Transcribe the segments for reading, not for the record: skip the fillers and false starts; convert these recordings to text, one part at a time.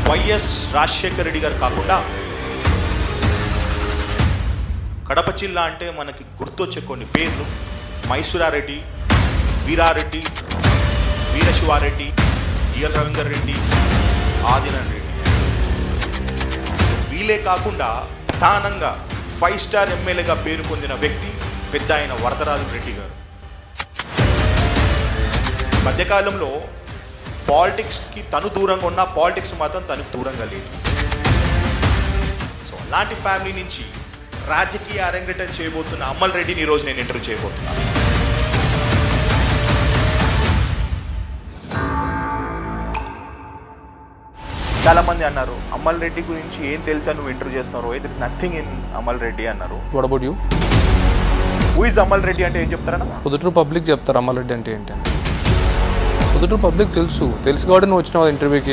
YS Rajasekhara Reddy గారు కాకుండా కడప జిల్లా అంటే మనకి గుర్తొచ్చే కొన్ని పేర్లు మైసూరారెడ్డి, వీరారెడ్డి, వీరశివారెడ్డి, ఈఎల్ రవీందర్ రెడ్డి, ఆదినారాయణ రెడ్డి. వీలే కాకుండా ప్రధానంగా 5 స్టార్ ఎమ్మెల్యేగా పేరు పొందిన వ్యక్తి పెద్ద ఆయన వరదరాజు రెడ్డి గారు. మధ్యకాలంలో పాలిటిక్స్కి తను దూరంగా ఉన్న పాలిటిక్స్ మాత్రం తనకు దూరంగా లేదు. సో అలాంటి ఫ్యామిలీ నుంచి రాజకీయ అరంగేటం చేయబోతున్న అమల్ రెడ్డిని ఈరోజు నేను ఇంటర్వ్యూ చేయబోతున్నాను. చాలామంది అన్నారు అమల్ రెడ్డి గురించి ఏం తెలుసా నువ్వు ఇంటర్వ్యూ చేస్తున్నారు, there is nothing in Amal Reddy అన్నారు. What about you? Who is Amal Reddy అంటే ఏం చెప్తారన్నా? పొద్దుటూరు పబ్లిక్ చెప్తారు అమల్ రెడ్డి అంటే ఏంటి. పొద్దుటూరు పబ్లిక్ తెలుసు కాబట్టి నువ్వు వచ్చినావు ఇంటర్వ్యూకి.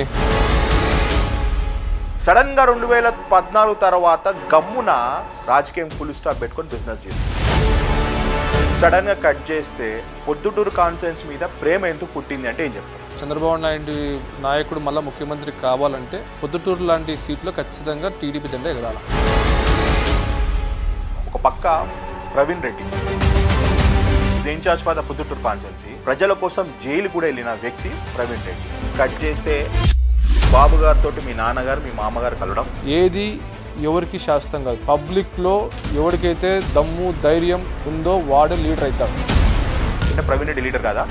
సడన్గా 2014 తర్వాత గమ్మున రాజకీయం ఫుల్ స్టాప్ పెట్టుకొని బిజినెస్ చేస్తుంది. సడన్గా కట్ చేస్తే పొద్దుటూరు కాన్ఫరెన్స్ మీద ప్రేమ ఎందుకు పుట్టింది అంటే ఏం చెప్తారు? చంద్రబాబు నాయుడు నాయకుడు మళ్ళీ ముఖ్యమంత్రి కావాలంటే పొద్దుటూరు లాంటి సీట్లో ఖచ్చితంగా టీడీపీ జెండా ఎగరాలి. ఒక పక్క Praveen Reddy in-charge for the Proddatur కాన్ఫరెన్సీ, ప్రజల కోసం జైలు కూడా వెళ్ళిన వ్యక్తి ప్రవీణ్ రెడ్డి. కట్ చేస్తే బాబు గారితో మీ నాన్నగారు మీ మామగారు కలవడం ఏది ఎవరికి శాస్త్రం కాదు. పబ్లిక్లో ఎవరికైతే దమ్ము ధైర్యం ఉందో వాడే లీడర్ అవుతాడు. అంటే ప్రవీణ్ రెడ్డి లీడర్ కాదా?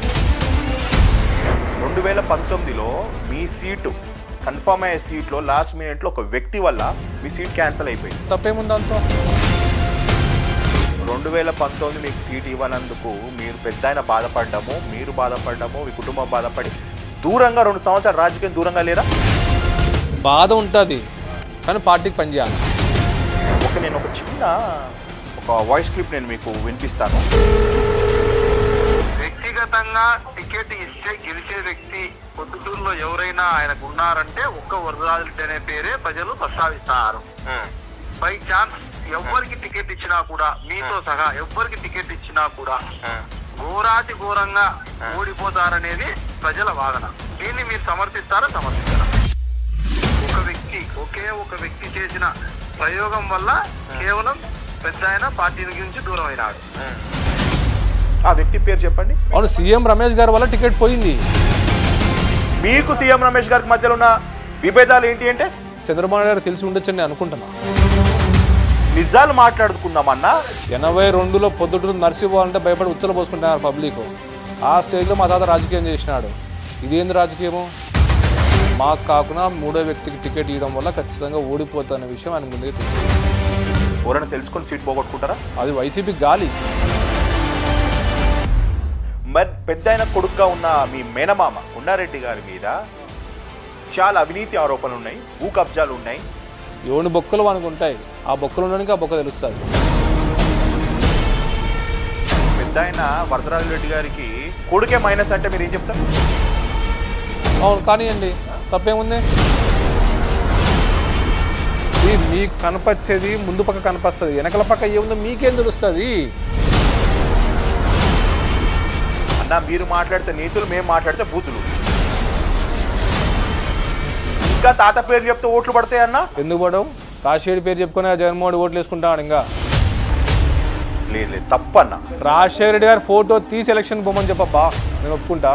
2019లో మీ సీటు కన్ఫర్మ్ అయ్యే సీట్లో లాస్ట్ మినిట్లో ఒక వ్యక్తి వల్ల మీ సీట్ క్యాన్సిల్ అయిపోయింది. తప్పేముంది దాంతో? 2019 మీకు సీట్ ఇవ్వనందుకు మీరు పెద్ద ఆయన బాధపడ్డము, మీరు బాధపడ్డము, మీ కుటుంబం బాధపడి దూరంగా 2 సంవత్సరాలు రాజకీయం దూరంగా లేరా? బాధ ఉంటుంది కానీ పార్టీకి పనిచేయాలి. నేను ఒక చిన్న వాయిస్ క్లిప్ నేను మీకు వినిపిస్తాను. వ్యక్తిగతంగా టికెట్ ఇస్తే గెలిచే వ్యక్తి పొద్దుటూరులో ఎవరైనా ఆయనకు ఉన్నారంటే ఒక్క వరదరాజు అనే పేరే ప్రజలు ప్రస్తావిస్తారు. బై ఛాన్స్ ఎవరికి టికెట్ ఇచ్చినా కూడా, మీతో సహా ఎవరికి టికెట్ ఇచ్చినా కూడా ఘోరాతి ఘోరంగా ఓడిపోతారనేది ప్రజల వాదన. దీన్ని మీరు సమర్థిస్తారా? సమర్థిస్తారా? ఒక వ్యక్తి చేసిన ప్రయోగం వల్ల కేవలం పెద్ద ఆయన పార్టీ నుంచి దూరం అయినాడు. ఆ వ్యక్తి పేరు చెప్పండి. అవును, సీఎం రమేష్ గారి వల్ల టికెట్ పోయింది. మీకు సీఎం రమేష్ గారికి మధ్యలో ఉన్న విభేదాలు ఏంటి అంటే చంద్రబాబు నాయుడు గారు తెలిసి ఉండొచ్చని నేను అనుకుంటున్నా. నిజాలు మాట్లాడుకుందామన్నా. 82లో పొద్దుటూరు నర్సిపోవాలంటే భయపడి ఉచ్చలు పోసుకుంటున్నారు పబ్లిక్. ఆ స్టేజ్లో మా తాత రాజకీయం చేసినాడు. ఇదేంది రాజకీయము? మాకు కాకుండా 3వ వ్యక్తికి టికెట్ ఇవ్వడం వల్ల ఖచ్చితంగా ఓడిపోతున్న విషయం ఆయన ముందుగా తెలుసు. ఎవరైనా తెలుసుకొని సీట్ పోగొట్టుకుంటారా? అది వైసీపీ గాలి. మరి పెద్ద ఆయన కొడుకుగా ఉన్న మీ మేనమామ కొండారెడ్డి గారి మీద చాలా అవినీతి ఆరోపణలు ఉన్నాయి, భూ కబ్జాలు ఉన్నాయి. ఎవరి బొక్కలు మనకు ఉంటాయి. ఆ బొక్కలు ఉండడానికి ఆ బొక్క తెలుస్తుంది. పెద్ద ఆయన వరదరాజు రెడ్డి గారికి కొడుకే మైనస్ అంటే మీరు ఏం చెప్తారు? అవును, కానివ్వండి, తప్పేముంది? మీకు కనపచ్చేది ముందు పక్క కనపస్తుంది, వెనకల పక్క ఏముందో మీకేం తెలుస్తుంది? అన్న మీరు మాట్లాడితే నీతులు, మేము మాట్లాడితే బూతులు. ఇంకా తాత పేరు చెప్తే ఓట్లు పడతాయి అన్న. ఎందుకు పడవు? రాజశేఖర్ పేరు చెప్పుకొని జగన్మోహన్ ఓట్లు వేసుకుంటాడు. ఇంకా లేదు తప్పన్న. రాజశేఖర రెడ్డి గారి ఫోటో తీసి ఎలక్షన్ పోమని చెప్పబ్బా, నేను ఒప్పుకుంటా.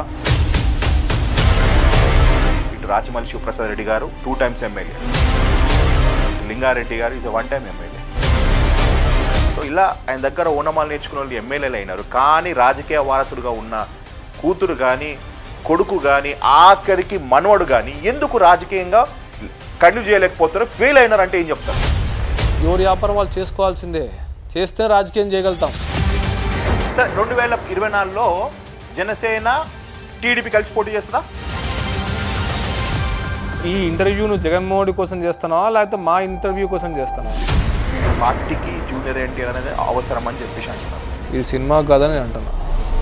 ఇటు రాచమల్లి శివప్రసాద్ రెడ్డి గారు 2 times ఎమ్మెల్యే, లింగారెడ్డి గారు ఈజ్ 1 time ఎమ్మెల్యే. సో ఇలా ఆయన దగ్గర ఓనమాలు నేర్చుకున్న వాళ్ళు ఎమ్మెల్యేలు అయినారు. కానీ రాజకీయ వారసుడుగా ఉన్న కూతురు కానీ కొడుకు కానీ ఆఖరికి మనవడు కానీ ఎందుకు రాజకీయంగా కంటిన్యూ చేయలేకపోతారు, ఫెయిల్ అయినారంటే ఏం చెప్తారు? ఎవరి వ్యాపారం వాళ్ళు చేసుకోవాల్సిందే, చేస్తే రాజకీయం చేయగలుగుతాం. సరే 2024లో జనసేన టీడీపీ కలిసి పోటీ చేస్తుందా? ఈ ఇంటర్వ్యూ నువ్వు జగన్మోహన్ కోసం చేస్తున్నావా లేకపోతే మా ఇంటర్వ్యూ కోసం చేస్తున్నావా? పార్టీకి జూనియర్ ఎన్టీఆర్ అనేది అవసరం అని చెప్పేసి అంటున్నారు. ఇది సినిమా కాదని అంటున్నా.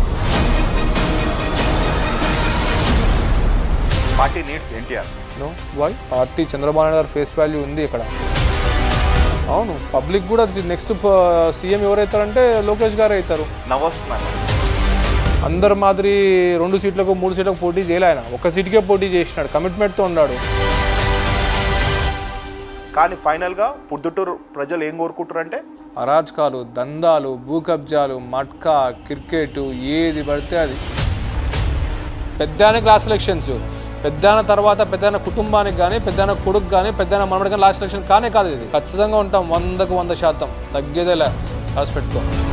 Party needs NTR. No why? Party Chandrababu Naidu గారు ఫేస్ వాల్యూ ఉంది ఇక్కడ. అవును, పబ్లిక్ కూడా నెక్స్ట్ సీఎం ఎవరైతారంటే లోకేష్ గారు అవుతారు. నవ్వొస్తున్నారు. అందరు మాదిరి 2 సీట్లకు 3 సీట్లకు పోటీ చేయలే. ఆయన 1 సీటుకే పోటీ చేసినాడు, కమిట్మెంట్తో ఉన్నాడు. కానీ ఫైనల్గా పొద్దుటూరు ప్రజలు ఏం కోరుకుంటారంటే అరాచకాలు, దందాలు, భూ కబ్జాలు, మట్కా, క్రికెట్, ఏది పడితే అది. పెద్దానికి లాస్ట్ ఎలక్షన్స్, పెద్దాన తర్వాత పెద్దాన కుటుంబానికి కానీ, పెద్దాన కొడుకు కానీ, పెద్దాన మనమడికి లాస్ట్ ఎలక్షన్ కానే కాదు. ఇది ఖచ్చితంగా ఉంటాం 100% తగ్గేదేలే. రాసి పెట్టుకో.